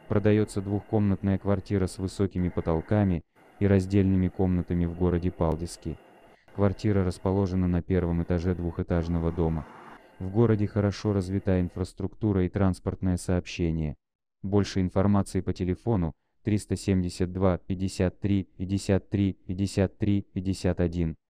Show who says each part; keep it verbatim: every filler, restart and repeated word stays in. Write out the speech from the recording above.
Speaker 1: Продается двухкомнатная квартира с высокими потолками и раздельными комнатами в городе Палдиски. Квартира расположена на первом этаже двухэтажного дома. В городе хорошо развита инфраструктура и транспортное сообщение. Больше информации по телефону триста семьдесят два пятьдесят три пятьдесят три пятьдесят три пятьдесят один.